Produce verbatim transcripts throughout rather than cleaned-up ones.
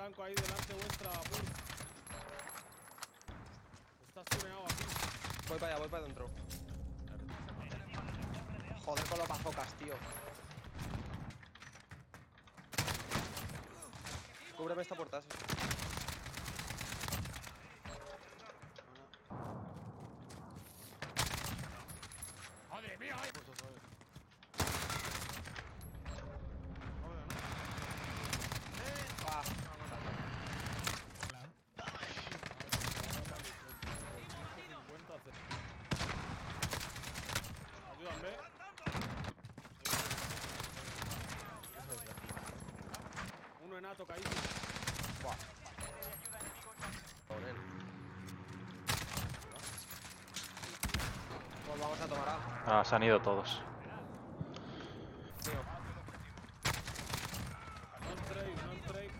blanco ahí delante vuestra, Pur. Estás tuneado aquí. Voy para allá, voy para adentro. Joder con los bazocas, tío. Cúbreme esta puerta, sí. ¡Madre mía! ¡Ay! Ah. Ayúdame. Uno enato caído. Buah. Con él. Pues vamos a tomar A. Ah, se han ido todos. Tío. No trade, no trade.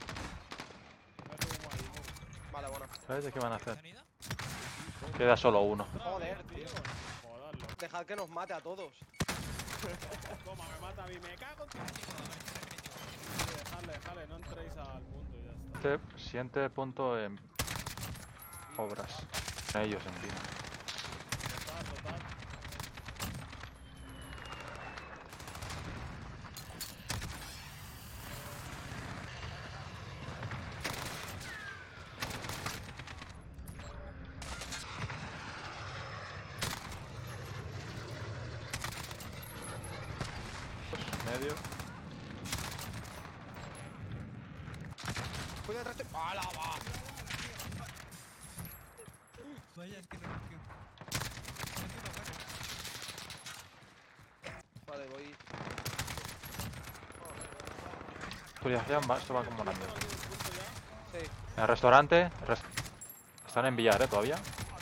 Vale, bueno. ¿Sabes de qué van a hacer? Queda solo uno. Joder, tío. Joderlo. Dejad que nos mate a todos. Toma, me mata a mí, me cago en tu... Sí, dejadle, dejadle, no entréis al punto y ya está. Este siguiente punto en obras. Ellos encima. Total, total. Medio. Voy detrás de... ¡Hala, va! Vaya, es que no. Que... Vale, voy... Actualización, va, esto va como una mierda. Sí. En el restaurante. res- Están en billar, eh, todavía.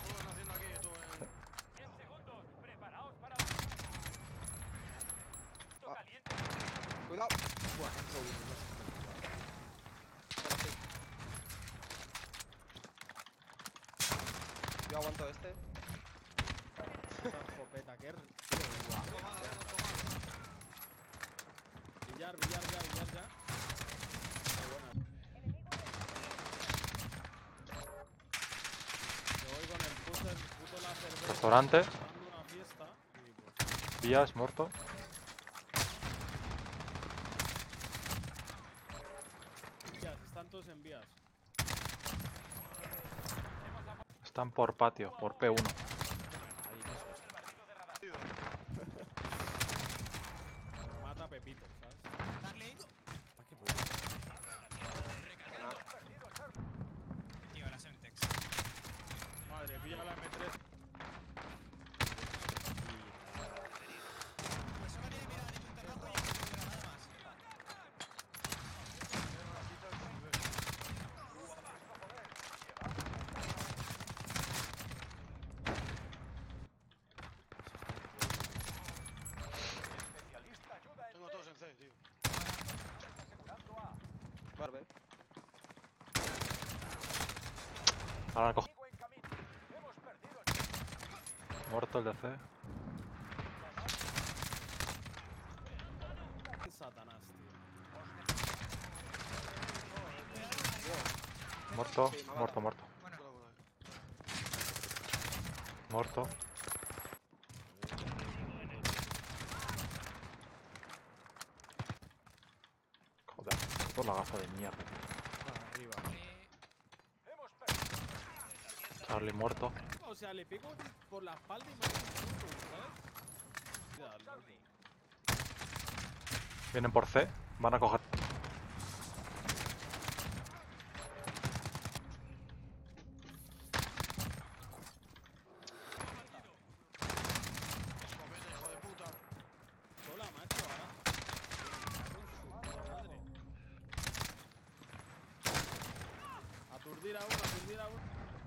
Cuidado. Buah, no, no, no. Ahora sí. Yo aguanto este. Esta escopeta, qué r- Billar, billar ya, billar ya. Qué buena. Me voy con el puto, el puto láser verde, Restaurante. dando una fiesta y pues... Vías, muerto. Vías, están todos en vías. Están por patio, por P uno. Me mata Pepito, ¿sabes? Darle. ¿Para qué puedo? Tío, la Semtex. Madre, pilla la M tres. Pues solo tiene que mirar en un terrazo y no tiene nada más. Tengo todos en C, tío. Barbe. Ahora cojo. Muerto el de C. Satanás, tío. Muerto, Sí, me ha muerto, matado. muerto. Bueno, Cuidado con él. Muerto. Joder, por la gafa de mierda. Arriba. eh, Charlie muerto. O sea, le pego por la espalda y me hago un punto, ¿sabes? Cuidado, loco. Vienen por C. Van a coger. Escopeta, hijo de puta. Sola, macho, ahora. Me cago en su madre. Aturdir a uno, aturdir a uno.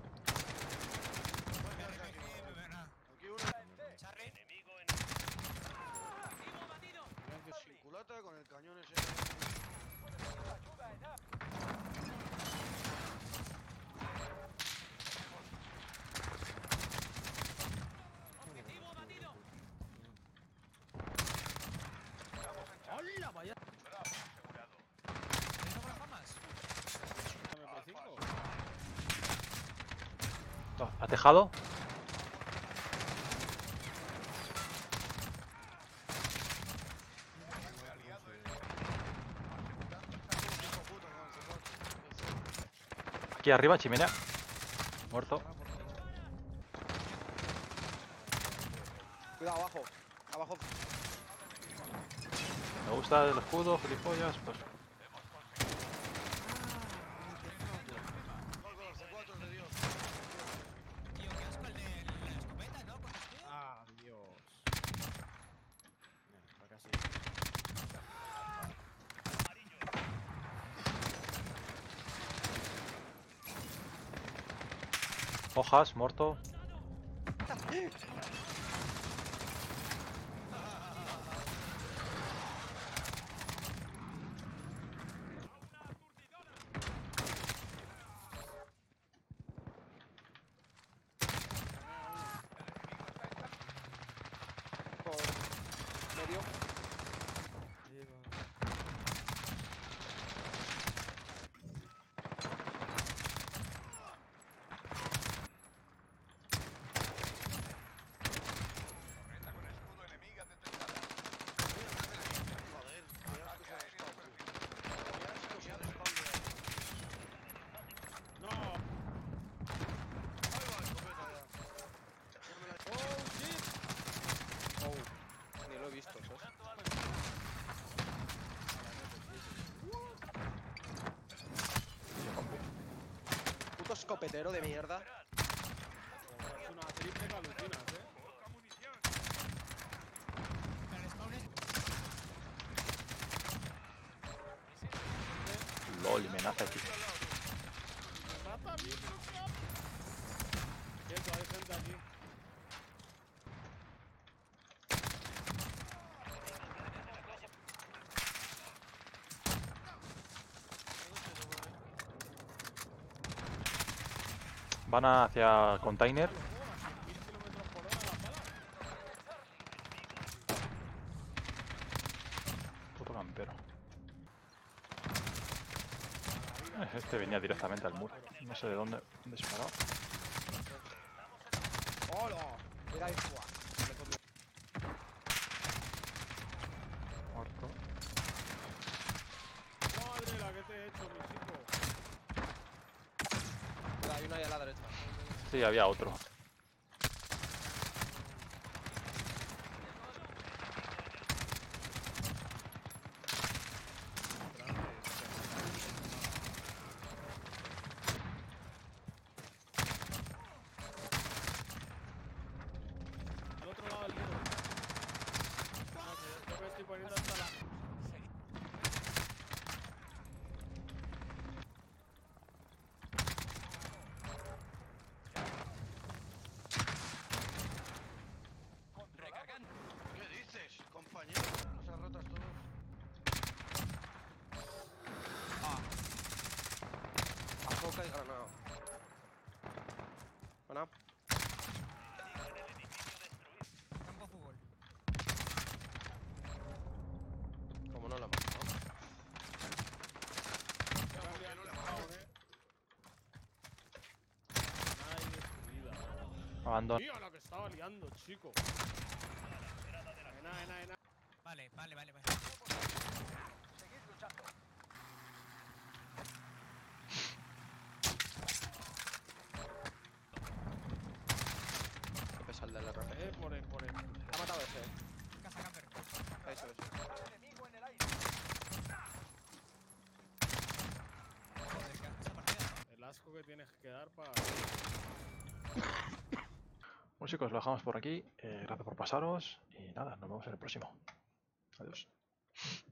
Aquí uno. Charlie. Sin culata con el cañón ese. ¿Ha tejado? Aquí arriba, chimenea. Muerto. Cuidado, abajo. Abajo. Me gusta el escudo, gilipollas. Pues Gol, gol, C cuatro de Dios. Tío, qué asco el de la escopeta, ¿no? Con escudo. Ah, Dios. Mira, para casi. hojas, muerto. Por medio. Joder, qué asco se ha estado, tío. Qué asco se ha estado, tío. No. Ahí va la escopeta ya. Ya me la- Oh, shit. Oh. Ni lo he visto, ¿sabes? Puto escopetero de mierda. Es una triple que alucinas, eh. Pero el spawn es... LOL, y me nace aquí. Me mata a mí, pero crap. Quieto, hay gente aquí. Van hacia container. mil kilómetros por hora la bala. Puto campero. Eh, Este venía directamente al muro. No sé de dónde. ¿Dónde disparado? ¡Hola! Mira ahí, buah. Me he comido. Muerto. Madre la que te he hecho, mi chico. Mira, hay una ahí a la derecha. Sí, había otro. Al otro lado del muro. No, que yo- yo me estoy poniendo hasta la... Recargando. ¿Qué dices, compañero? Nos has rotas todos. A coca y granada. Buena. Campo de fútbol. Como no la hemos matado. Cambian el spawn, eh. Ay, destruida. Abandono. Tío, la que estaba liando, chico. Ena, ena, ena. Vale, vale, vale, vale. Qué pesa el del R P G. Eh, por el, por el. Ha matado ese, eh. Casa camper. Eso es. Joder, qué asco esa partida, ¿no? El asco que tienes que dar para. Bueno chicos, lo dejamos por aquí. Eh, gracias por pasaros. Y nada, nos vemos en el próximo. Adiós.